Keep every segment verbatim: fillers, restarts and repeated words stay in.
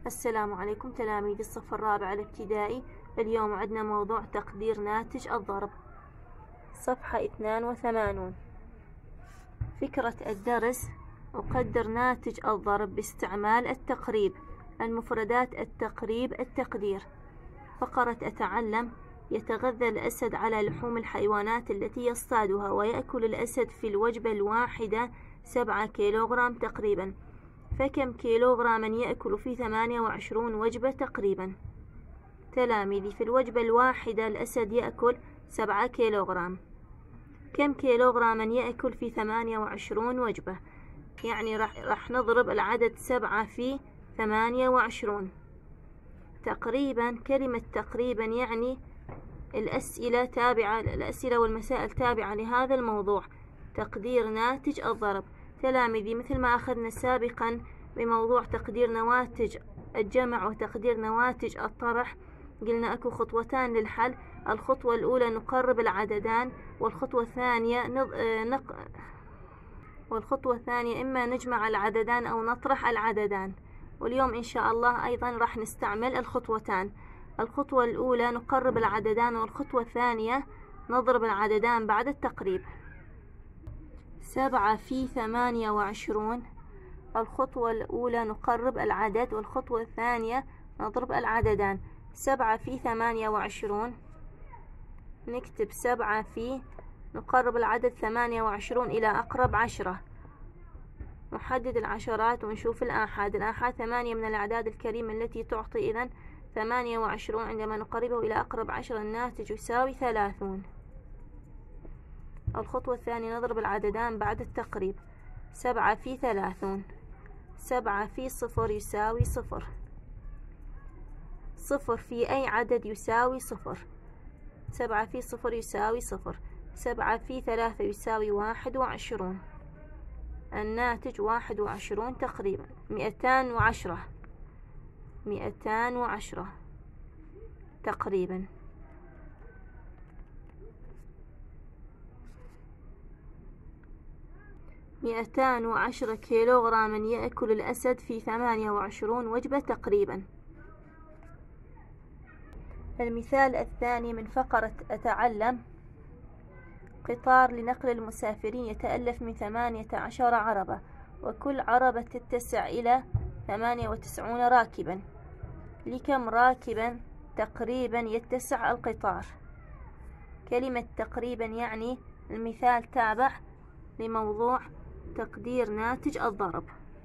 السلام عليكم تلاميذ الصف الرابع الابتدائي. اليوم عندنا موضوع تقدير ناتج الضرب، صفحة اثنان وثمانون. فكرة الدرس: أقدر ناتج الضرب باستعمال التقريب. المفردات: التقريب، التقدير. فقرة أتعلم: يتغذى الأسد على لحوم الحيوانات التي يصطادها، ويأكل الأسد في الوجبة الواحدة سبعة كيلوغرام تقريبا، فكم كيلوغراما يأكل في ثمانية وعشرون وجبة تقريبا؟ تلاميذي، في الوجبة الواحدة الأسد يأكل سبعة كيلوغرام، كم كيلوغراما يأكل في ثمانية وعشرون وجبة؟ يعني راح, راح نضرب العدد سبعة في ثمانية وعشرون. تقريبا، كلمة تقريبا يعني الأسئلة تابعة الأسئلة والمسائل تابعة لهذا الموضوع، تقدير ناتج الضرب. تلاميذي، مثل ما أخذنا سابقا بموضوع تقدير نواتج الجمع وتقدير نواتج الطرح، قلنا أكو خطوتان للحل. الخطوة الأولى نقرب العددان، والخطوة الثانية نق... والخطوة الثانية إما نجمع العددان أو نطرح العددان. واليوم إن شاء الله أيضا راح نستعمل الخطوتان. الخطوة الأولى نقرب العددان، والخطوة الثانية نضرب العددان بعد التقريب. سبعة في ثمانية وعشرون، الخطوة الأولى نقرب العدد، والخطوة الثانية نضرب العددان. سبعة في ثمانية وعشرون، نكتب سبعة في، نقرب العدد ثمانية وعشرون إلى أقرب عشرة، نحدد العشرات ونشوف الآحاد. الآحاد ثمانية من الأعداد الكريمة التي تعطي إذن ثمانية وعشرون، عندما نقربه إلى أقرب عشرة الناتج يساوي ثلاثون. الخطوة الثانية نضرب العددان بعد التقريب. سبعة في ثلاثون، سبعة في صفر يساوي صفر، صفر في أي عدد يساوي صفر، سبعة في صفر يساوي صفر، سبعة في ثلاثة يساوي واحد وعشرون، الناتج واحد وعشرون تقريبا. مئتان وعشرة، مئتان وعشرة تقريبا. مئتان وعشرة كيلوغراما يأكل الأسد في ثمانية وعشرون وجبة تقريبا. المثال الثاني من فقرة أتعلم: قطار لنقل المسافرين يتألف من ثمانية عشر عربة، وكل عربة تتسع إلى ثمانية وتسعين راكبا، لكم راكبا تقريبا يتسع القطار؟ كلمة تقريبا يعني المثال تابع لموضوع تقدير ناتج الضرب.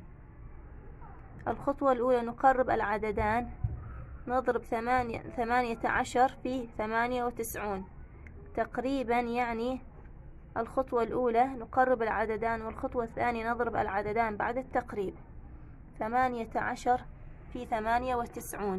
الخطوة الأولى نقرب العددان، نضرب ثمانية, ثمانية عشر في ثمانية وتسعون تقريبا، يعني الخطوة الأولى نقرب العددان، والخطوة الثانية نضرب العددان بعد التقريب. ثمانية عشر في ثمانية وتسعون،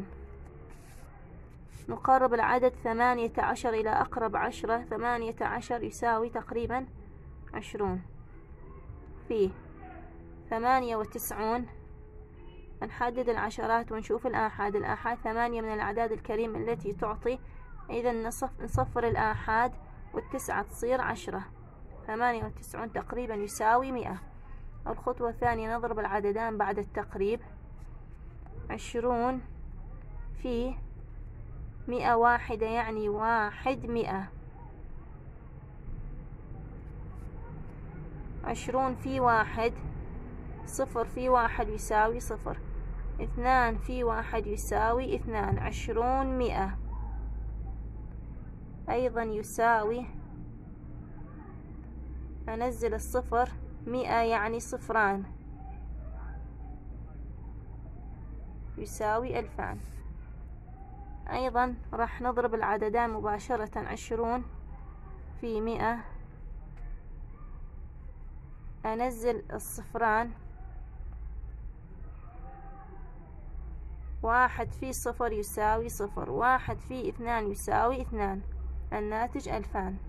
نقرب العدد ثمانية عشر إلى أقرب عشرة، ثمانية عشر يساوي تقريبا عشرون، في ثمانية وتسعون نحدد العشرات ونشوف الآحاد. الآحاد ثمانية من الأعداد الكريمة التي تعطي، إذا نصف نصفر الآحاد والتسعة تصير عشرة، ثمانية وتسعون تقريبا يساوي مئة. الخطوة الثانية نضرب العددان بعد التقريب. عشرون في مئة واحدة يعني واحد مئة، عشرون في واحد، صفر في واحد يساوي صفر، اثنان في واحد يساوي اثنان، عشرون مئة أيضا يساوي، أنزل الصفر، مئة يعني صفران يساوي ألفان. أيضا راح نضرب العددان مباشرة، عشرون في مئة، أنزل الصفران، واحد في صفر يساوي صفر، واحد في اثنان يساوي اثنان، الناتج ألفان.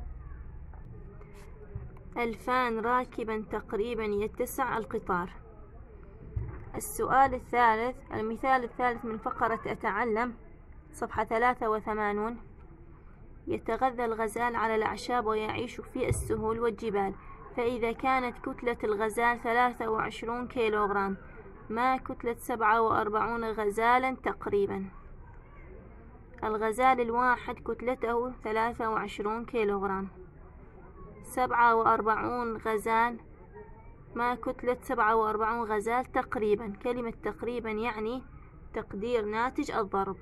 ألفان راكبا تقريبا يتسع القطار. السؤال الثالث، المثال الثالث من فقرة أتعلم، صفحة ثلاثة وثمانون: يتغذى الغزال على الأعشاب ويعيش في السهول والجبال، فإذا كانت كتلة الغزال ثلاثة وعشرون كيلوغرام، ما كتلة سبعة وأربعون غزالا تقريبا؟ الغزال الواحد كتلته ثلاثة وعشرون كيلوغرام. سبعة وأربعون غزال، ما كتلة سبعة وأربعون غزال تقريبا. كلمة تقريبا يعني تقدير ناتج الضرب.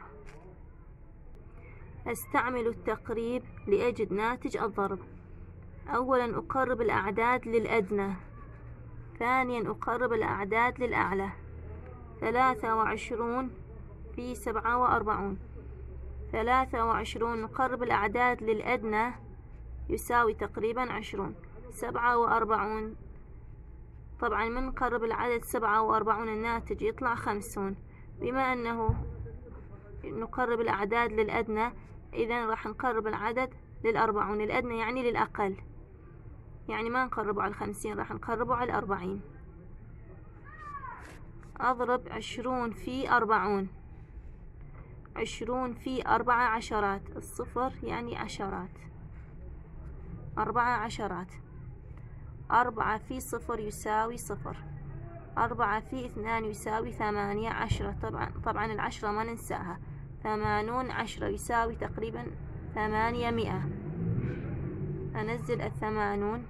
أستعمل التقريب لأجد ناتج الضرب. أولا أقرب الأعداد للأدنى، ثانيا أقرب الأعداد للأعلى. ثلاثة وعشرون في سبعة وأربعون. ثلاثة وعشرون نقرب الأعداد للأدنى يساوي تقريبا عشرون. سبعة وأربعون طبعا من نقرب العدد سبعة وأربعون الناتج يطلع خمسون. بما أنه نقرب الأعداد للأدنى إذن راح نقرب العدد للأربعون. الأدنى يعني للأقل، يعني ما نقربه على الخمسين، راح نقربه على الأربعين. أضرب عشرون في أربعون. عشرون في أربعة عشرات، الصفر يعني عشرات، أربعة عشرات. أربعة في صفر يساوي صفر. أربعة في اثنان يساوي ثمانية. عشرة طبعا طبعا العشرة ما ننساها. ثمانون عشرة يساوي تقريبا ثمانيمائة. أنزل الثمانون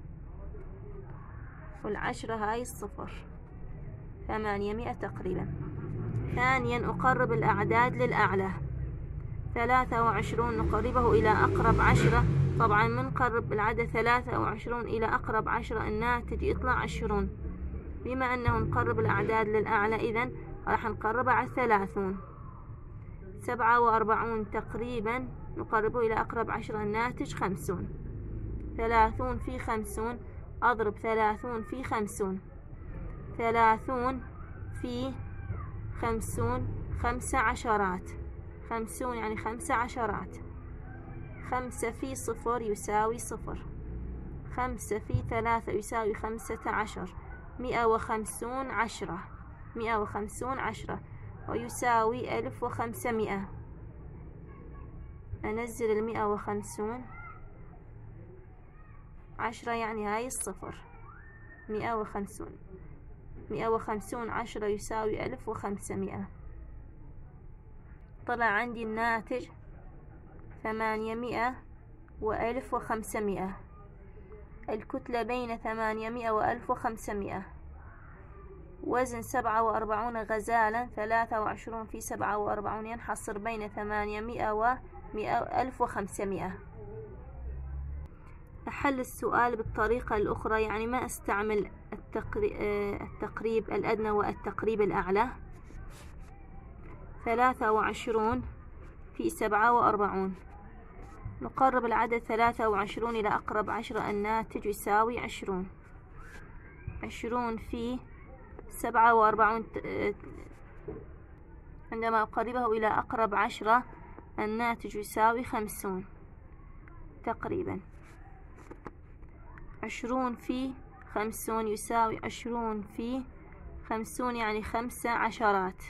والعشرة هاي الصفر، ثمانيمائة تقريبا. ثانيا أقرب الأعداد للأعلى. ثلاثة وعشرون نقربه إلى أقرب عشرة. طبعا من نقرب العدد ثلاثة وعشرون إلى أقرب عشرة الناتج يطلع عشرون. بما أنه نقرب الأعداد للأعلى إذن راح نقربها على الثلاثون. سبعة وأربعون تقريبا نقربه إلى أقرب عشرة الناتج خمسون. ثلاثون في خمسون، أضرب ثلاثون في خمسون. ثلاثون في خمسون خمسة عشرات. خمسون يعني خمسة عشرات. خمسة في صفر يساوي صفر. خمسة في ثلاثة يساوي خمسة عشر. مئة وخمسون عشرة. مئة وخمسون عشرة ويساوي ألف وخمسمائة. أنزل المئة وخمسون. عشرة يعني هاي الصفر. مئة وخمسون. مئة وخمسون عشرة يساوي ألف وخمسمائة. طلع عندي الناتج ثمانمائة وألف وخمسمائة. الكتلة بين ثمانمائة وألف وخمسمائة. وزن سبعة وأربعون غزالا. ثلاثة وعشرون في سبعة وأربعون ينحصر بين ثمانمائة وألف وخمسمائة. أحل السؤال بالطريقة الأخرى، يعني ما أستعمل التقريب الأدنى والتقريب الأعلى. ثلاثة وعشرون في سبعة وأربعون. نقرب العدد ثلاثة وعشرون إلى أقرب عشرة الناتج يساوي عشرون. عشرون في سبعة وأربعون عندما أقربه إلى أقرب عشرة الناتج يساوي خمسون تقريبا. عشرون في خمسون يساوي عشرون في خمسون يعني خمسة عشرات.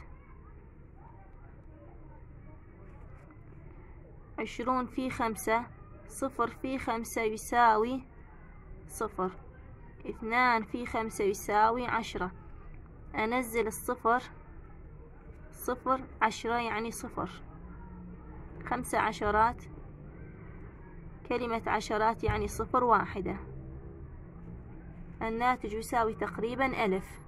عشرون في خمسة، صفر في خمسة يساوي صفر. اثنان في خمسة يساوي عشرة. أنزل الصفر. صفر عشرة يعني صفر. خمسة عشرات، كلمة عشرات يعني صفر واحدة. الناتج يساوي تقريبا ألف.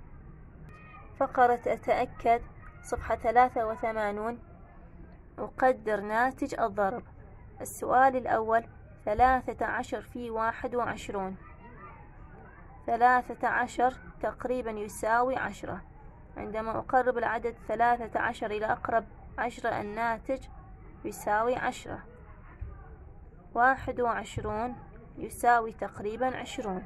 فقرة أتأكد صفحة ثلاثة وثمانون. أقدر ناتج الضرب. السؤال الأول: ثلاثة عشر في واحد وعشرون. ثلاثة عشر تقريبا يساوي عشرة. عندما أقرب العدد ثلاثة عشر إلى أقرب عشرة الناتج يساوي عشرة. واحد وعشرون يساوي تقريبا عشرون.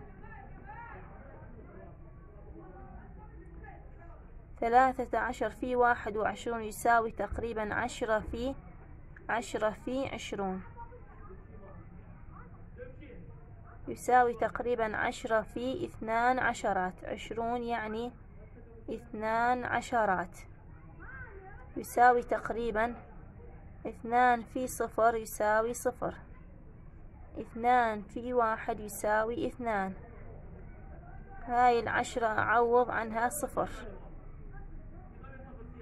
ثلاثة عشر في واحد وعشرون يساوي تقريبا عشرة في عشرة في عشرون. يساوي تقريبا عشرة في اثنان عشرات. عشرون يعني اثنان عشرات. يساوي تقريبا اثنان في صفر يساوي صفر. اثنان في واحد يساوي اثنان. هاي العشرة أعوض عنها صفر.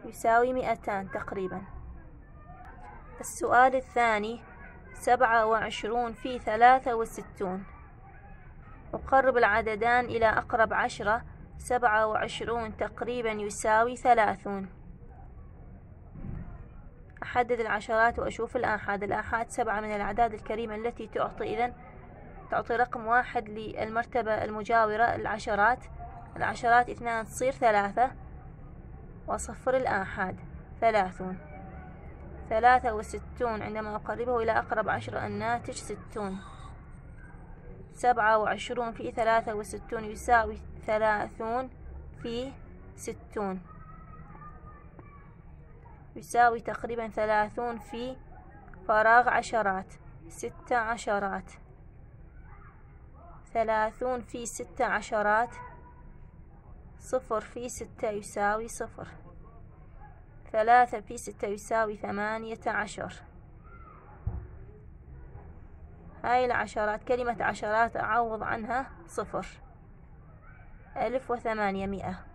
يساوي مئتان تقريبا. السؤال الثاني، سبعة وعشرون في ثلاثة وستون. أقرب العددان إلى أقرب عشرة. سبعة وعشرون تقريبا يساوي ثلاثون. أحدد العشرات وأشوف الآحاد. الآحاد سبعة من الأعداد الكريمة التي تعطي إذن تعطي رقم واحد للمرتبة المجاورة. العشرات العشرات اثنان تصير ثلاثة، وصفر الآحاد ثلاثون. ثلاثة وستون عندما أقربه إلى أقرب عشرة الناتج ستون. سبعة وعشرون في ثلاثة وستون يساوي ثلاثون في ستون، يساوي تقريبا ثلاثون في فراغ عشرات ستة عشرات. ثلاثون في ستة عشرات. صفر في ستة يساوي صفر. ثلاثة في ستة يساوي ثمانية عشر. هاي العشرات، كلمة عشرات أعوض عنها صفر. ألف وثمانية مئة.